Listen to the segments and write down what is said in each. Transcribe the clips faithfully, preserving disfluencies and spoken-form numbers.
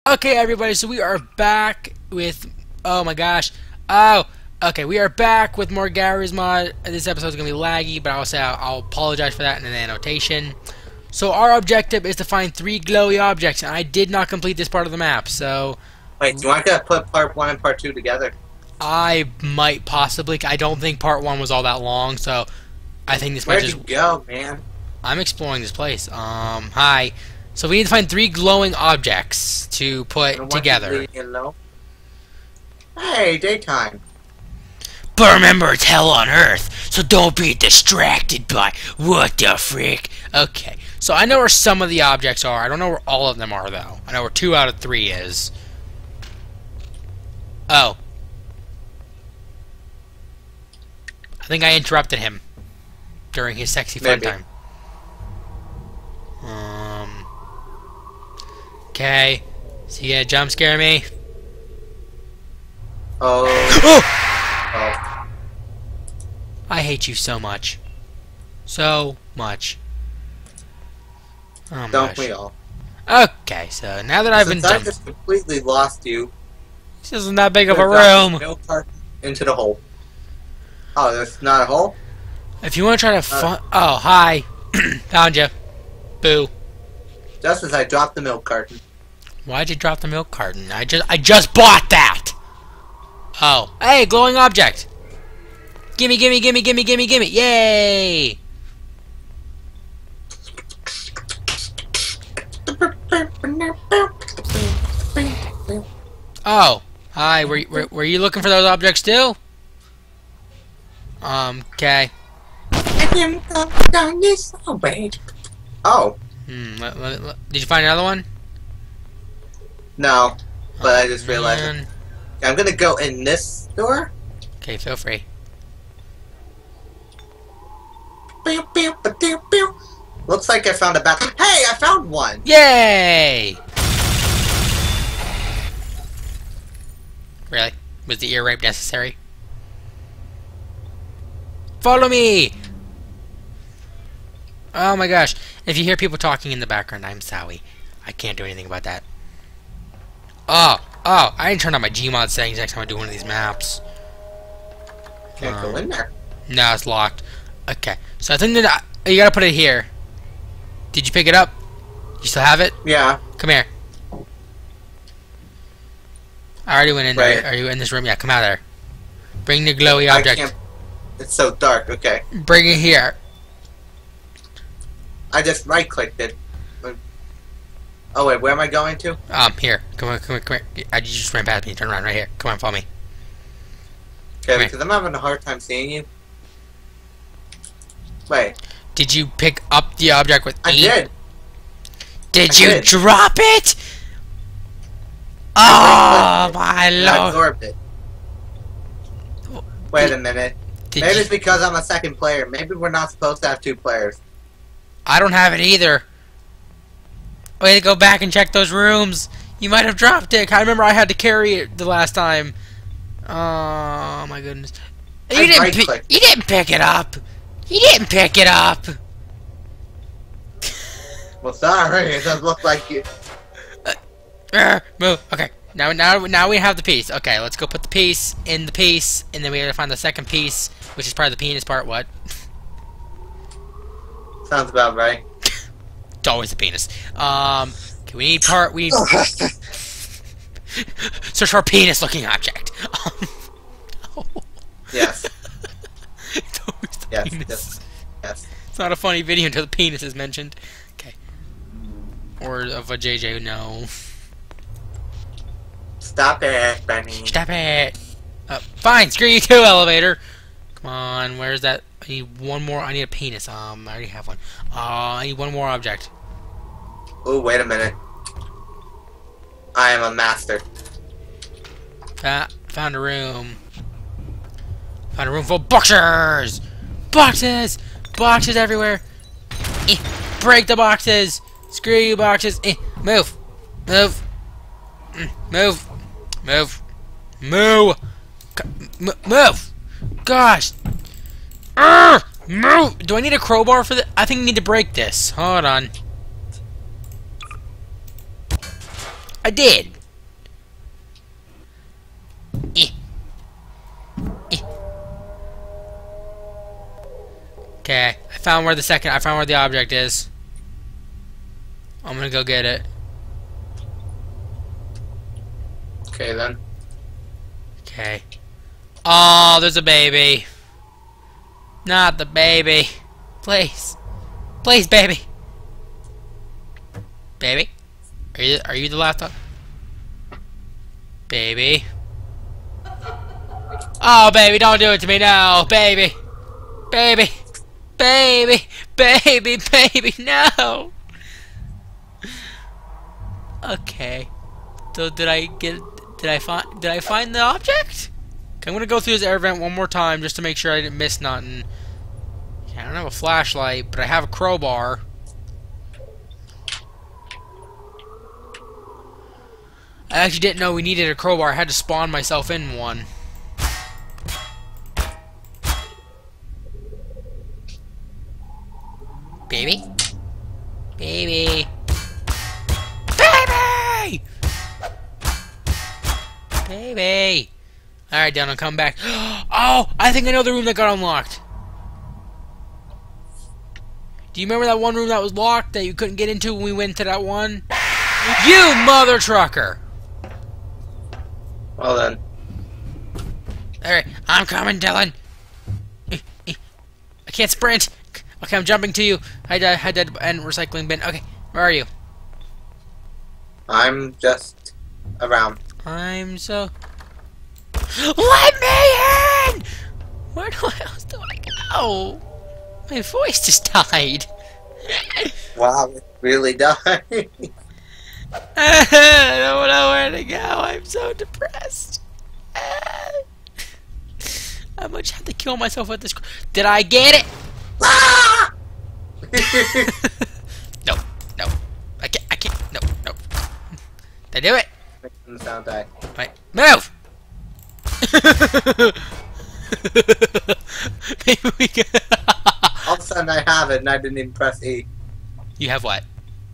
Okay, everybody, so we are back with, oh my gosh, oh, okay, we are back with more Gary's Mod. This episode is going to be laggy, but I'll say I'll, I'll apologize for that in the annotation. So our objective is to find three glowy objects, and I did not complete this part of the map, so... Wait, do you want to put part one and part two together? I might possibly, I don't think part one was all that long, so I think this Where'd might just... you go, man? I'm exploring this place. Um, hi. So we need to find three glowing objects to put together. Hey, daytime. But remember, it's hell on Earth, so don't be distracted by what the frick. Okay, so I know where some of the objects are. I don't know where all of them are, though. I know where two out of three is. Oh. I think I interrupted him during his sexy fun Maybe. time. Um... Okay. Is he gonna jump scare me? Oh. Oh! Oh. I hate you so much. So much. Oh my Don't gosh. we all? Okay, so now that I've Since been I done... just completely lost you. This isn't that big of a Drop this room. milk carton into the hole. Oh, there's not a hole? If you want to try to Uh, fun... Oh, hi. Found you. Boo. Just as I dropped the milk carton. Why'd you drop the milk carton? I just I just bought that! Oh. Hey, glowing object! Gimme, gimme, gimme, gimme, gimme, gimme! Yay! Oh. Hi, were, were, were you looking for those objects too? Um, okay. Oh, Hmm, let, let, let- did you find another one? no. But I just realized Man. it. I'm gonna go in this door. Okay, feel free. Looks like I found a bat. Hey, I found one! Yay! Really? Was the ear rape necessary? Follow me! Oh my gosh. If you hear people talking in the background, I'm sorry. I can't do anything about that. Oh! Oh! I didn't turn on my Gmod settings next time I do one of these maps. Can't Um, go in there. No, it's locked. Okay. So I think that I, you gotta put it here. Did you pick it up? You still have it? Yeah. Come here. I already went in Right. there. Are you in this room? Yeah, come out of there. Bring the glowy I object. can't. It's so dark. Okay. Bring it here. I just right clicked it. Oh wait, where am I going to? Um, here. Come on, come on, come here. I, you just ran past me. Turn around right here. Come on, follow me. Okay, Come because I'm having a hard time seeing you. Wait, Did you pick up the object with I E? did. Did I you did. drop it? I Oh, my And I lord. absorbed it. Wait a minute. Did Maybe you- it's because I'm a second player. Maybe we're not supposed to have two players. I don't have it either. Way to go back and check those rooms. You might have dropped it. I remember I had to carry it the last time. Oh my goodness. You I didn't pick, right-clicked. you didn't pick it up. You didn't pick it up. Well, sorry. It does look like you. Uh, move. Okay. Now now now we have the piece. Okay, let's go put the piece in the piece, and then we gotta find the second piece, which is probably the penis part. What? Sounds about right. It's always the penis. Um, okay, we need part. We need search for a penis-looking object. Um, Yes. it's always the Yes. penis. Yes. Yes. It's not a funny video until the penis is mentioned. Okay. Or of a J J. No. Stop it, Benny. Stop it. Uh, fine. Screw you too, elevator. Come on. Where's that? I need one more. I need a penis. Um, I already have one. Uh, I need one more object. Oh, wait a minute. I am a master. Ah, found a room. Found a room full of boxers! Boxes! Boxes everywhere! Eh, break the boxes! Screw you, boxes! Eh, move! Move! Mm, move! Move! Move! M move! Gosh! Urgh! Move! Do I need a crowbar for this? I think I need to break this. Hold on. I did. Okay, I found where the second. I found where the object is. I'm gonna go get it. Okay then. Okay. Oh, there's a baby. Not the baby. Please. Please, baby. Baby? Are you are you the laptop? Baby. Oh, baby, don't do it to me now. Baby. Baby. Baby. Baby. Baby. No. Okay. So did I get did I find did I find the object? Okay, I'm gonna go through this air vent one more time just to make sure I didn't miss nothing. I don't have a flashlight, but I have a crowbar. I actually didn't know we needed a crowbar. I had to spawn myself in one. Baby? Baby? Baby! Baby! Alright, Dylan, come back. Oh! I think I know the room that got unlocked. Do you remember that one room that was locked that you couldn't get into when we went to that one? You mother trucker! Well then. Alright, I'm coming, Dylan. I can't sprint. Okay, I'm jumping to you. I died, I died, and recycling bin. Okay, where are you? I'm just around. I'm so... Let me in! Where do I, else do I go? My voice just died. Wow, it really died. I don't know where to go. I'm so depressed. I might have to kill myself with this. Did I get it? Ah! No, no. I can't, I can't. No, no. Did I do it? Making the sound die. Wait, move! Maybe we can. All of a sudden I have it and I didn't even press E. You have what?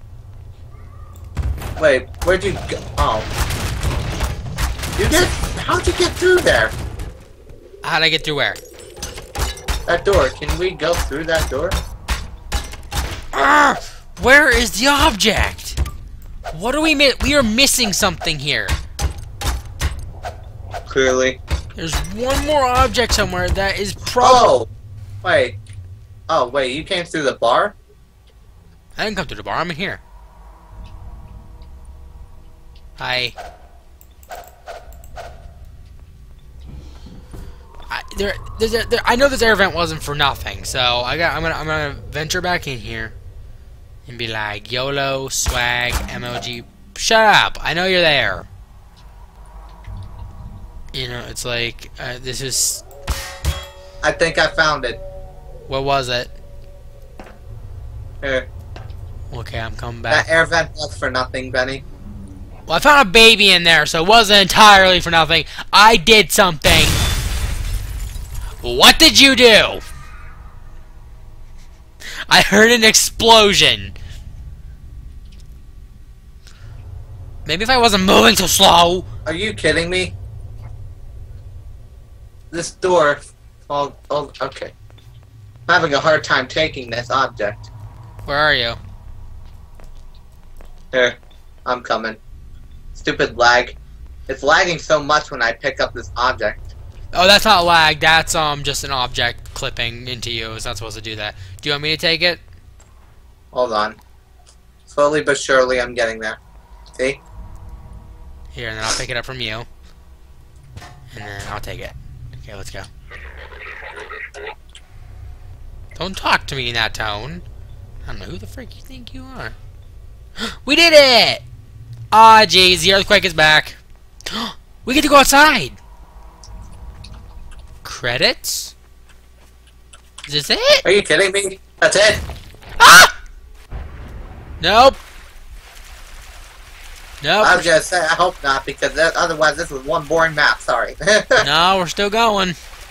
Wait, where'd you go? Oh. You get? How'd you get through there? How'd I get through where? That door. Can we go through that door? Arrgh! Where is the object? What do we miss? We are missing something here. Clearly. There's one more object somewhere that is probably... Oh! Wait. Oh, wait, you came through the bar? I didn't come through the bar. I'm in here. Hi. I, there, there's a, there, I know this air vent wasn't for nothing, so I got. I'm gonna, I'm gonna venture back in here and be like, YOLO, swag, M L G. Shut up! I know you're there. You know, it's like uh, this is. I think I found it. What was it? Here. Okay, I'm coming back. That air vent was for nothing, Benny. Well, I found a baby in there, so it wasn't entirely for nothing. I did something. What did you do? I heard an explosion. Maybe if I wasn't moving so slow. Are you kidding me? This door... Oh, oh, okay. I'm having a hard time taking this object. Where are you? Here. I'm coming. Stupid lag. It's lagging so much when I pick up this object. Oh, that's not lag. That's um just an object clipping into you. It's not supposed to do that. Do you want me to take it? Hold on. Slowly but surely I'm getting there. See? Here, and then I'll pick it up from you. And then I'll take it. Okay, let's go. Don't talk to me in that tone. I don't know who the frick you think you are. We did it! Ah, oh, jeez, the earthquake is back. We get to go outside. Credits? Is this it? Are you kidding me? That's it? Ah! Nope. Nope. I was gonna say, I hope not, because that, otherwise this was one boring map, sorry. No, we're still going.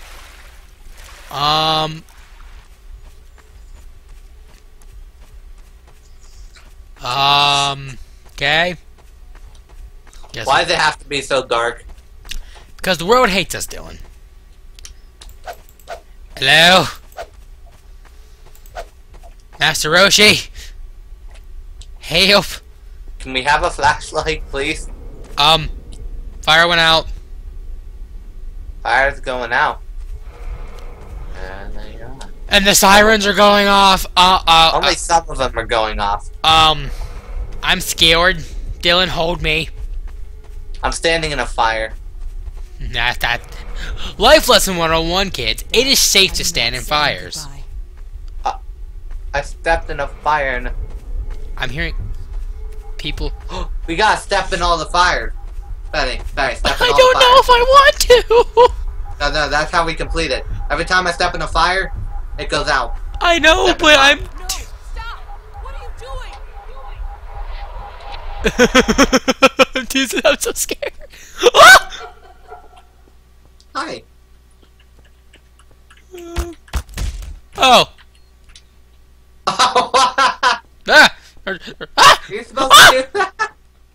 Um... Um... Okay. Guess Why does it have to be so dark? Because the world hates us, Dylan. Hello? Master Roshi! Help! Can we have a flashlight, please? Um, fire went out. Fire's going out. And there you are. And the sirens are going off. Uh, uh, Only uh, some of them are going off. Um, I'm scared. Dylan, hold me. I'm standing in a fire. Nah, that. Life lesson one oh one, kids. It is safe to stand in fires. Uh, I stepped in a fire and... I'm hearing people. We gotta step in all the fire. Benny, Benny, step in I all don't the know if I want to. No, no, that's how we complete it. Every time I step in a fire, it goes out. I know, Step in but fire. I'm. No, stop! What are you doing? Dude, I'm so scared. Ah! Hi. Oh. Oh, Ah! Er, er, ah! you're supposed to do that?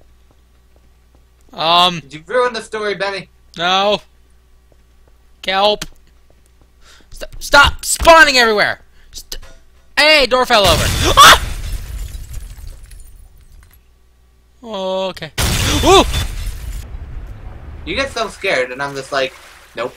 Um. Did you ruin the story, Benny? No. Kelp. Stop, stop spawning everywhere. St hey, door fell over. Ah! Okay. Woo! You get so scared, and I'm just like, nope.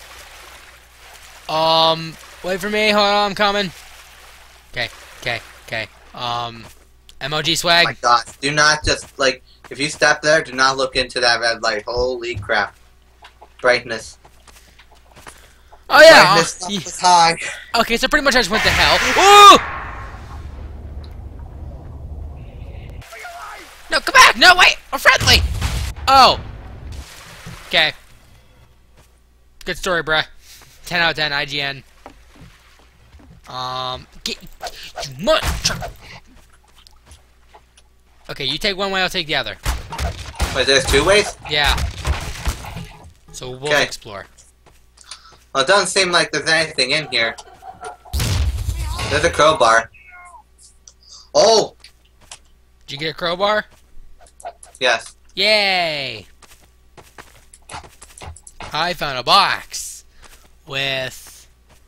Um, wait for me. Hold on, I'm coming. Okay, okay, okay. Um, M O G Oh swag. my God! Do not just like if you step there, do not look into that red light. Holy crap! Brightness. Oh yeah. Brightness uh, up is high. okay, so pretty much I just went to hell. Ooh! No, come back! No, wait! We're friendly! Oh. Okay. Good story, bruh. ten out of ten, I G N. Um, get... You munch! Okay, you take one way, I'll take the other. Wait, there's two ways? Yeah. So we'll Okay. explore. Well, it doesn't seem like there's anything in here. There's a crowbar. Oh! Did you get a crowbar? Yes. Yay! I found a box with...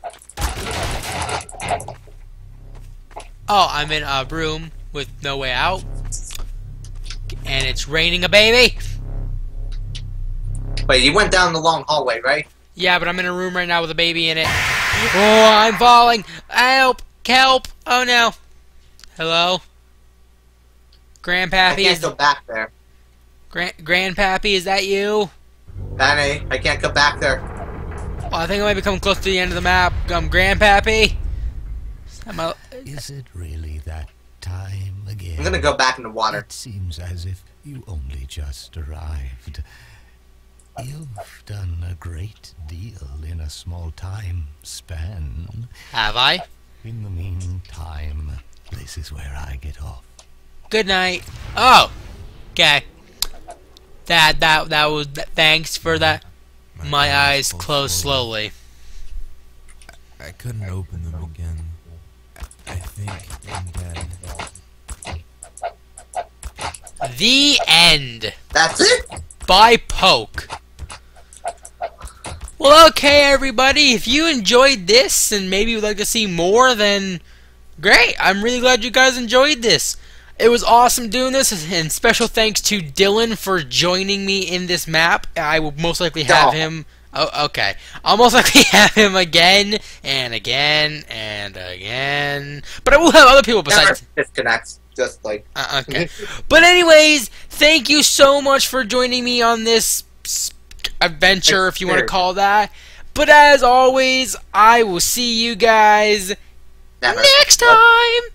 Oh, I'm in a room with no way out. And it's raining a baby! Wait, you went down the long hallway, right? Yeah, but I'm in a room right now with a baby in it. Oh, I'm falling! Help! Kelp! Oh no! Hello? I Grandpappy? can't Is, go back there. Gran Grandpappy, is that you? Benny, I can't go back there. Oh, I think I might be coming close to the end of the map. Um, Grandpappy? Am I... Is it really that time again? I'm gonna go back in the water. It seems as if you only just arrived. You've done a great deal in a small time span. Have I? In the meantime, this is where I get off. Good night. Oh! Okay. That, that, that was... Thanks for that. My eyes closed slowly. I couldn't open them again. I think I'm dead. The end. That's it? By Poke. Well, okay, everybody. If you enjoyed this and maybe would like to see more, then great. I'm really glad you guys enjoyed this. It was awesome doing this, and special thanks to Dylan for joining me in this map. I will most likely have No. him... Oh, okay. I'll most likely have him again, and again, and again. But I will have other people Never besides... disconnects. Just like... Uh, okay. But anyways, thank you so much for joining me on this s- adventure, if you want to call that. But as always, I will see you guys Never. next time.